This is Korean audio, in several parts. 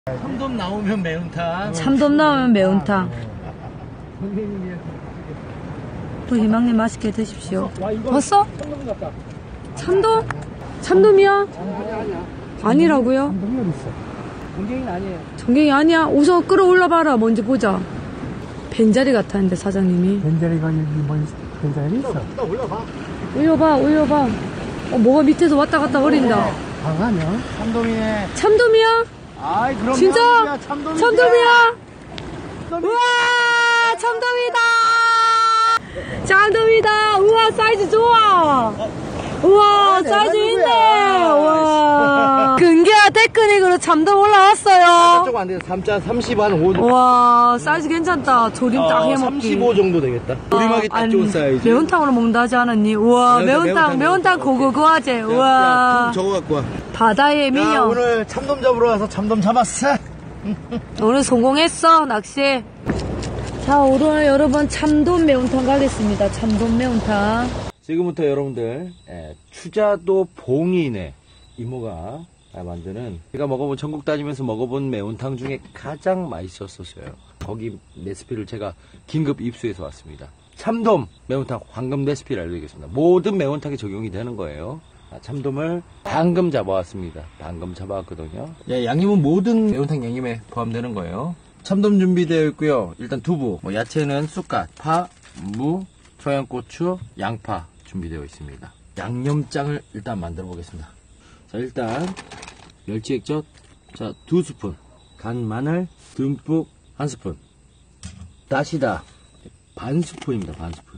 참돔 나오면 매운탕. 참돔 나오면 매운탕. 또 희망님 맛있게 드십시오. 왔어? 참돔? 참돔이야? 아니라고요? 전갱이는 아니에요. 전갱이 아니야? 우선 끌어올라 봐라. 먼저 보자. 벤자리 같았는데 사장님이. 벤자리가 여기 뭔 벤자리 있어? 올려봐, 올려봐. 뭐가 밑에서 왔다 갔다 거린다. 강하냐? 참돔이네. 참돔이야? 아이, 그럼. 진짜? 참돔이야. 참돔이야? 우와, 참돔이다! 참돔이다! 우와, 사이즈 좋아! 우와, 사이즈 있네! 우와. 근계야 테크닉으로 참돔 올라왔어요. 조금 안 돼요. 3자 30, 한 5. 우와, 사이즈 괜찮다. 조림 딱 해먹기. 35 정도 되겠다. 조림하기 딱 좋은 사이즈. 매운탕으로 먹는다 하지 않았니? 우와, 매운탕 고고고하제. 우와. 저거 갖고 와. 바다의 야, 미녀. 오늘 참돔 잡으러 와서 참돔 잡았어. 오늘 성공했어, 낚시. 자, 오늘 여러분 참돔 매운탕 가겠습니다. 참돔 매운탕. 지금부터 여러분들 추자도 봉인의 이모가 만드는, 제가 먹어본, 전국 다니면서 먹어본 매운탕 중에 가장 맛있었어요. 거기 레시피를 제가 긴급 입수해서 왔습니다. 참돔 매운탕 황금 레시피를 알려드리겠습니다. 모든 매운탕에 적용이 되는 거예요. 참돔을 방금 잡아왔습니다. 방금 잡아왔거든요. 양념은 모든 매운탕 양념에 포함되는 거예요. 참돔 준비되어 있고요. 일단 두부, 야채는 쑥갓, 파, 무, 청양고추, 양파 준비되어 있습니다. 양념장을 일단 만들어 보겠습니다. 자, 일단 멸치 액젓, 자, 2스푼, 간 마늘 듬뿍 1스푼, 다시다 반 스푼입니다. 반 스푼.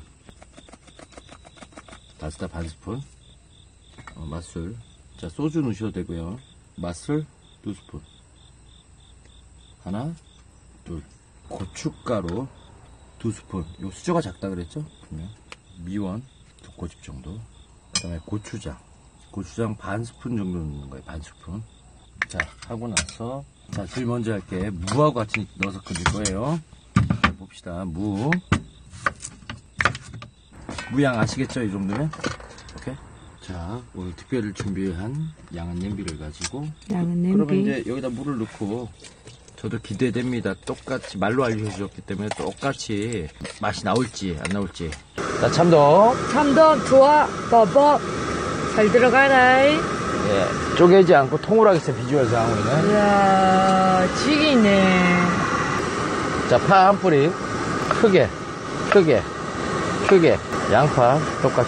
다시다 반 스푼. 맛술, 자, 소주 넣으셔도 되고요. 맛술 2스푼, 하나, 둘. 고춧가루 2스푼. 요 수저가 작다 그랬죠? 미원 2꼬집 정도. 그 다음에 고추장 반 스푼 정도 넣는 거예요. 반 스푼. 자, 하고 나서, 자, 제일 먼저 할게. 무하고 같이 넣어서 끓일 거예요. 자, 봅시다. 무양 아시겠죠? 이 정도면? 오케이. 자, 오늘 특별히 준비한 양은 냄비를 가지고. 양은 냄비. 그러면 이제 여기다 물을 넣고, 저도 기대됩니다. 똑같이 말로 알려주셨기 때문에 똑같이 맛이 나올지 안 나올지. 자, 참돔 좋아. 버버. 잘 들어가라. 예, 쪼개지 않고 통으로 하겠습니다. 비주얼 상황에는. 이야, 지기네. 자, 파 한 뿌리 크게 양파 똑같이.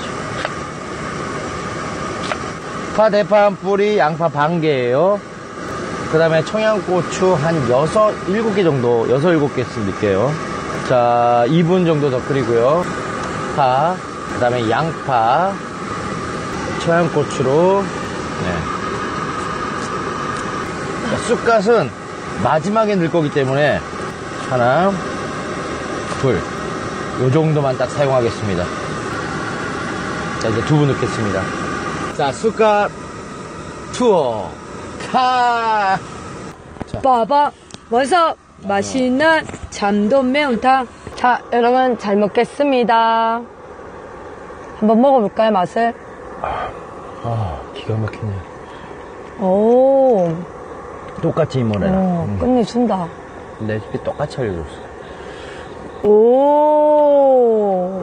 파 대파 한 뿌리, 양파 반 개예요. 그 다음에 청양고추 한 7개 정도, 7개 넣을게요. 자, 2분 정도 더 끓이고요. 파, 그 다음에 양파, 청양고추로, 자, 쑥갓은 마지막에 넣을 거기 때문에 하나, 둘, 요 정도만 딱 사용하겠습니다. 자, 이제 두부 넣겠습니다. 자, 쑥갓 투어 카. 빠바 원석 맛있는 참돔 매운탕. 자, 여러분 잘 먹겠습니다. 한번 먹어볼까요, 맛을? 기가 막히네. 오, 똑같이 이모네랑. 끝내준다. 레시피 똑같이 알려줬어. 오,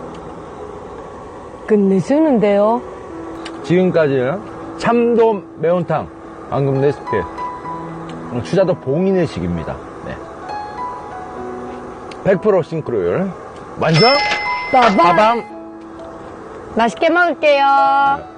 끝내주는데요. 지금까지는 참돔 매운탕 방금 레시피, 추자도 봉인의식입니다. 네. 100% 싱크로율 완성. 빠밤. 빠밤. 맛있게 먹을게요.